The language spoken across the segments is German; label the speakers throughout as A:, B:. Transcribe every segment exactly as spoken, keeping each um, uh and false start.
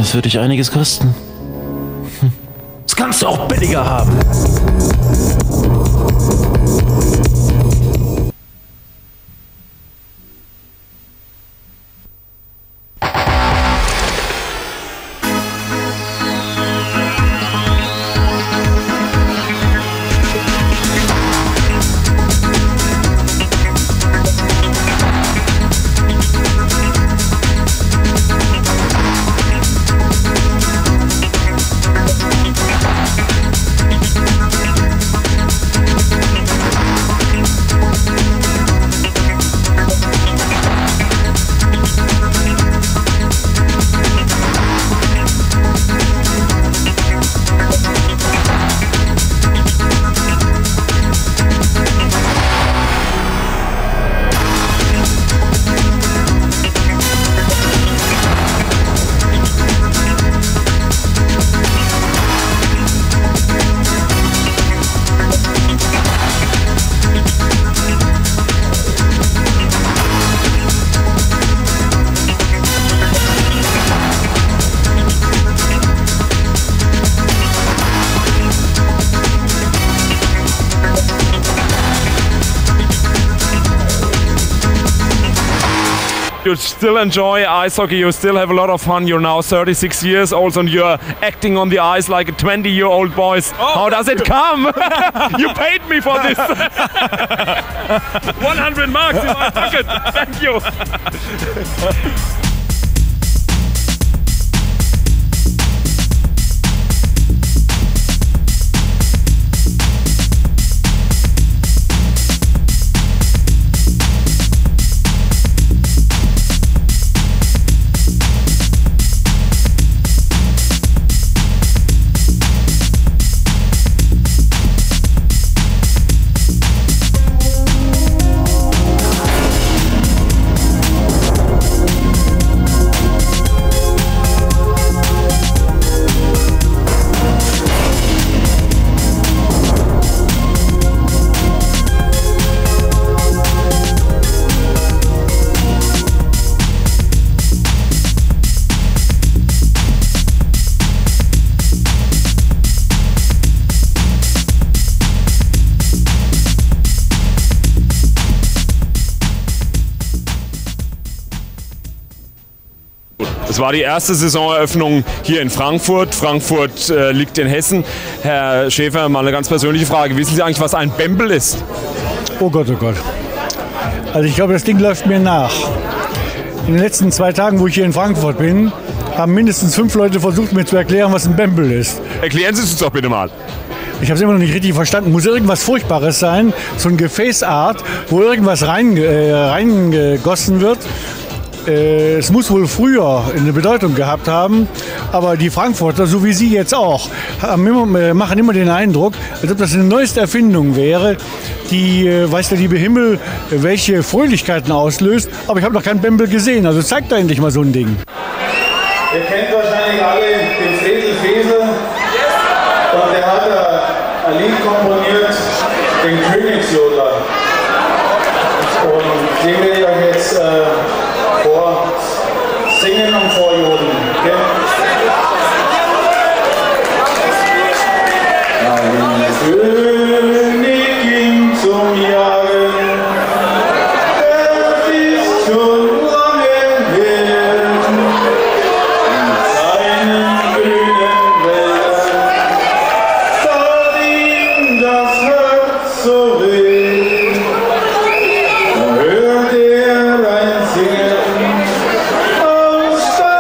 A: Das wird dich einiges kosten. Hm. Das kannst du auch billiger haben.
B: You still enjoy ice hockey, you still have a lot of fun. You're now thirty-six years old and you're acting on the ice like a twenty year old boy. Oh. How does it come? You paid me for this. one hundred marks in my pocket. Thank you. Es war die erste Saisoneröffnung hier in Frankfurt. Frankfurt äh, liegt in Hessen. Herr Schäfer, mal eine ganz persönliche Frage. Wissen Sie eigentlich, was ein Bembel ist?
C: Oh Gott, oh Gott. Also ich glaube, das Ding läuft mir nach. In den letzten zwei Tagen, wo ich hier in Frankfurt bin, haben mindestens fünf Leute versucht, mir zu erklären, was ein Bembel ist.
B: Erklären Sie es uns doch bitte mal.
C: Ich habe es immer noch nicht richtig verstanden. Muss irgendwas Furchtbares sein, so eine Gefäßart, wo irgendwas rein, äh, reingegossen wird. Es muss wohl früher eine Bedeutung gehabt haben, aber die Frankfurter, so wie Sie jetzt auch, haben immer, machen immer den Eindruck, als ob das eine neueste Erfindung wäre, die, weiß der liebe Himmel, welche Fröhlichkeiten auslöst. Aber ich habe noch keinen Bembel gesehen, also zeigt da endlich mal so ein Ding.
D: Ihr kennt wahrscheinlich alle den Fredel Fesel und der hat ein Lied komponiert, den Königsjodler. Und den will ich euch jetzt äh, vor singen und vorjodeln. Okay? Ein König ging zum Jagen, das ist schon lange her, in seinen grünen Wäldern tat ihm das Herz so weh. Da hört er ein Singen aus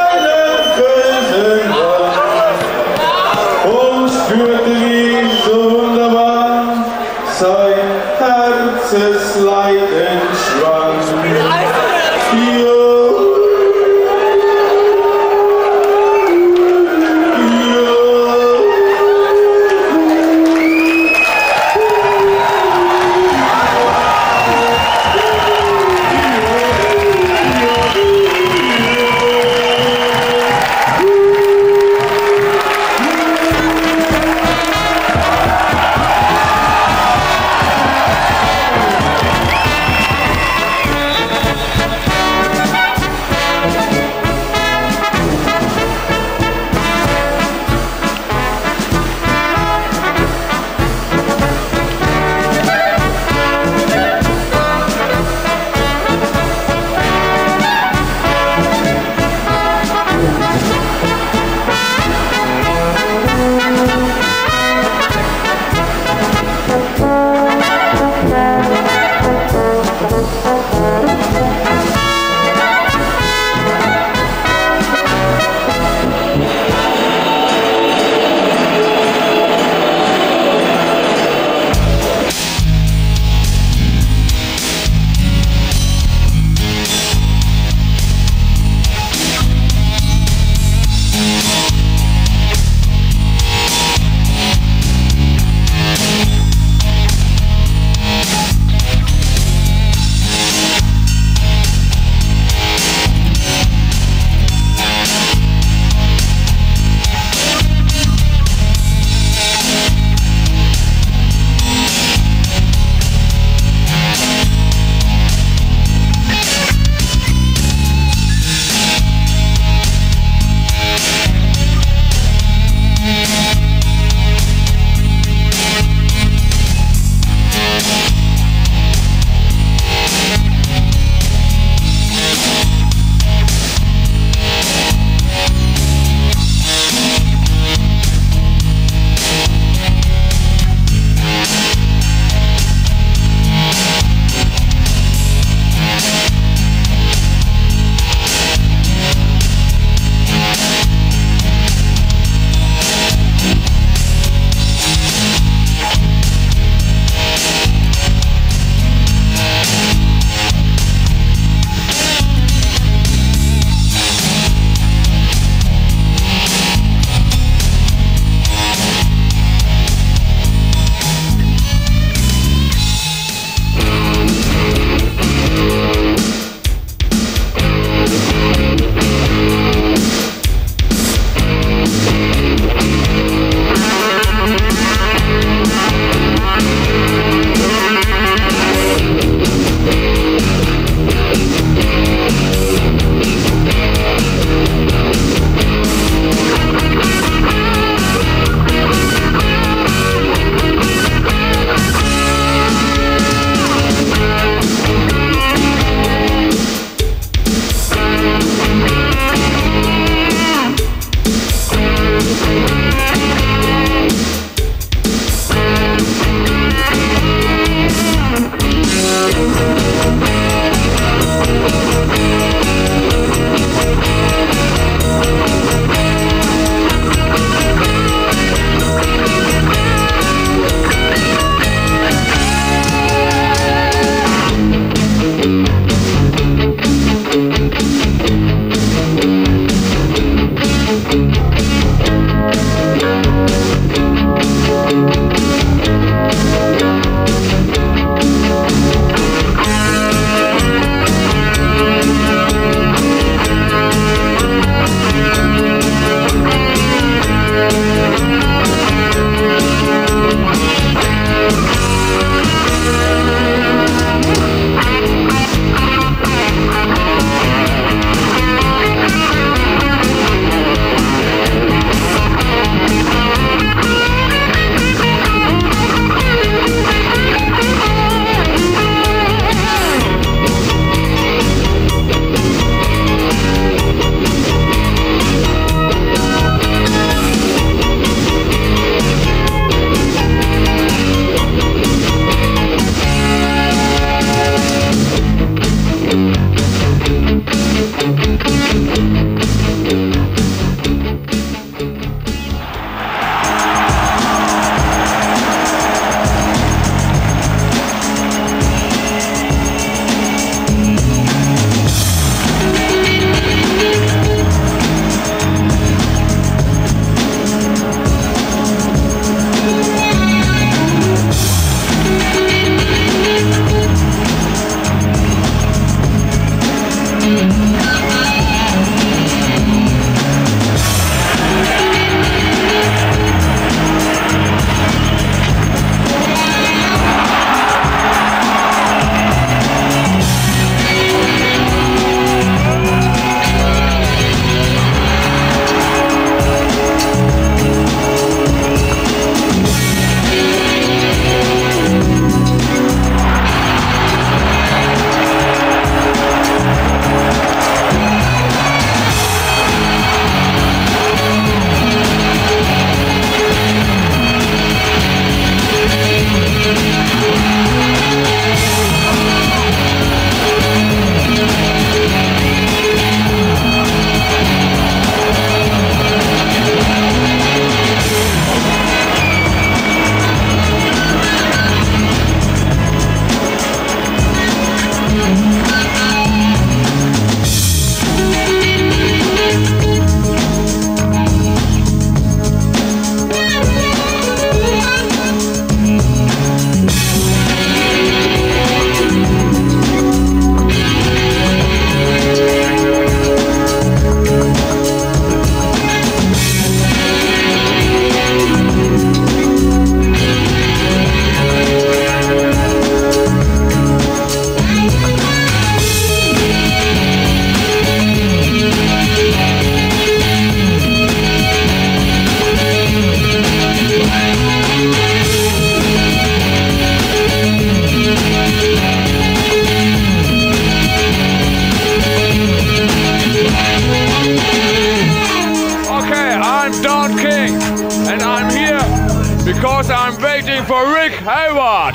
B: because I'm waiting for Rick Hayward.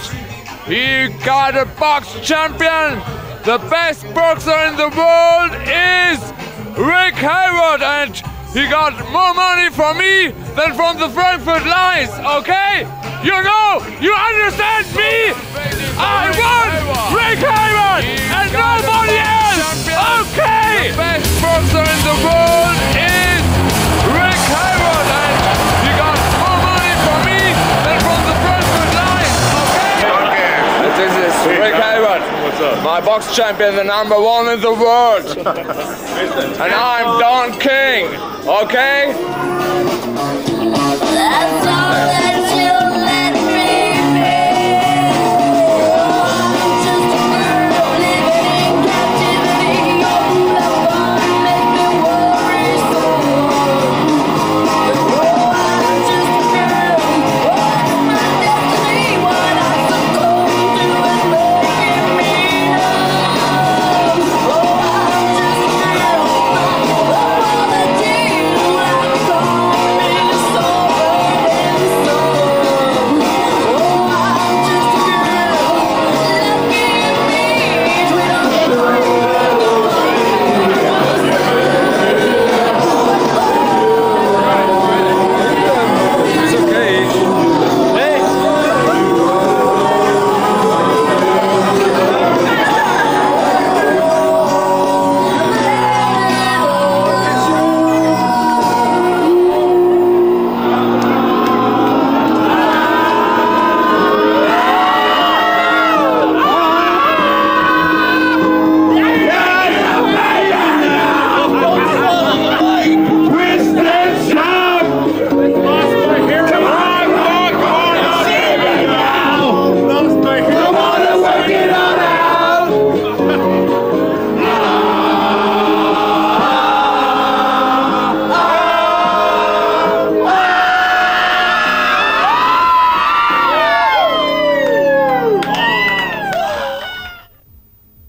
B: He got a box champion. The best boxer in the world is Rick Hayward, and he got more money from me than from the Frankfurt Lions, okay? You know, you understand me? I want Rick Hayward and nobody else, okay? The best boxer in the world is Rick Hayward, and he got more money from me than from the Frankfurt Lions, okay? And this is Rick Hayward, my box champion, the number one in the world. And I'm Don King, okay? That's all that you'll let me be. Just a girl living in captivity. Your love one makes me worry so. Oh, I'm just a girl. What's my destiny? What I succumb to is making me numb. Oh, I'm just a girl. All the tears I've gone is so burning so.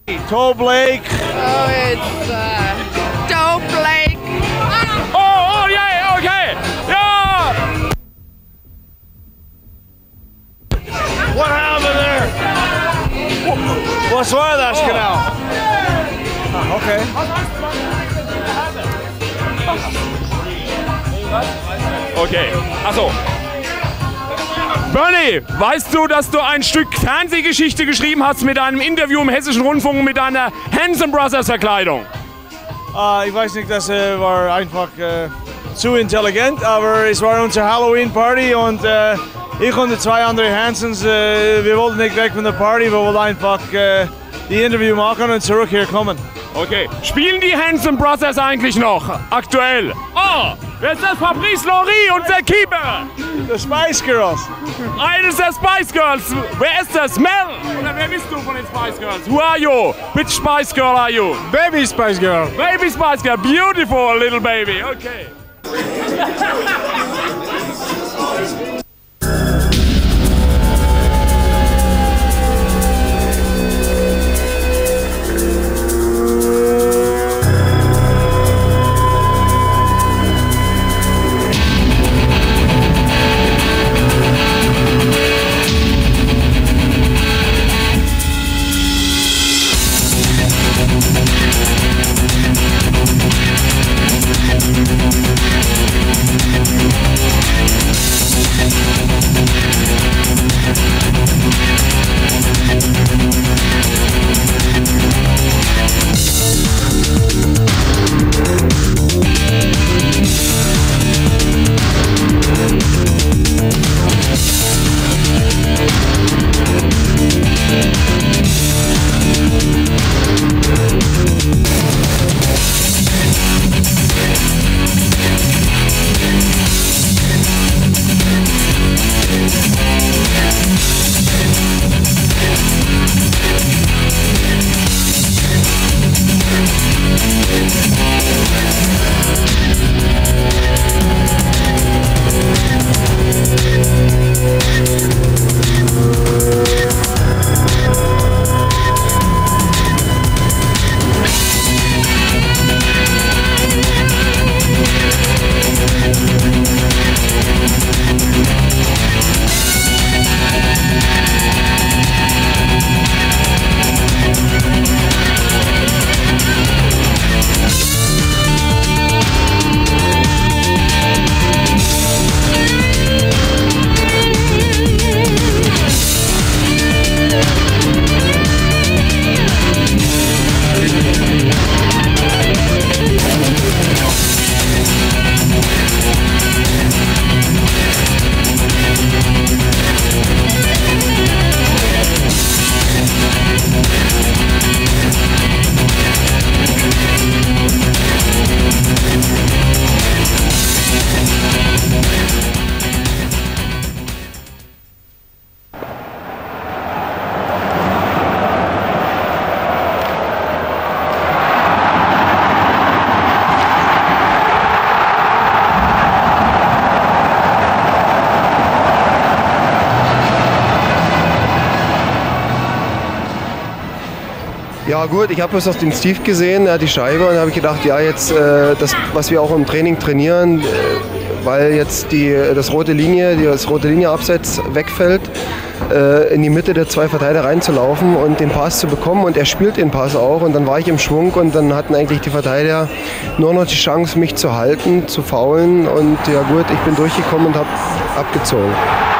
E: Toe Blake.
F: Oh, it's uh, Toe Blake.
B: Oh, oh, yeah, okay. Yeah.
E: What happened there? Was war das
B: Oh.
E: genau? Ah, okay.
B: Okay, achso. Bernie, weißt du, dass du ein Stück Fernsehgeschichte geschrieben hast mit einem Interview im Hessischen Rundfunk mit deiner Hanson Brothers Verkleidung?
E: Uh, ich weiß nicht, das äh, war einfach äh, zu intelligent, aber es war unsere Halloween-Party und äh, ich und die zwei anderen Hansons, äh, wir wollten nicht weg von der Party, wir wollten einfach äh, die Interview machen und zurück hier kommen.
B: Okay, spielen die Hanson Brothers eigentlich noch aktuell? Oh, wer ist das? Fabrice Laurie, unser Keeper!
E: The Spice Girls.
B: Eines der Spice Girls. Wer ist das? Mel? Oder wer bist du von den Spice Girls? Who are you? Which Spice Girl are you?
C: Baby Spice Girl.
B: Baby Spice Girl. Beautiful little baby. Okay.
G: Ja gut, ich habe bloß noch den Steve gesehen, er hat die Scheibe und habe ich gedacht, ja jetzt äh, das, was wir auch im Training trainieren, äh, weil jetzt die, das rote Linie, das rote Linieabsatz wegfällt, äh, in die Mitte der zwei Verteidiger reinzulaufen und den Pass zu bekommen und er spielt den Pass auch und dann war ich im Schwung und dann hatten eigentlich die Verteidiger nur noch die Chance, mich zu halten, zu faulen und ja gut, ich bin durchgekommen und habe abgezogen.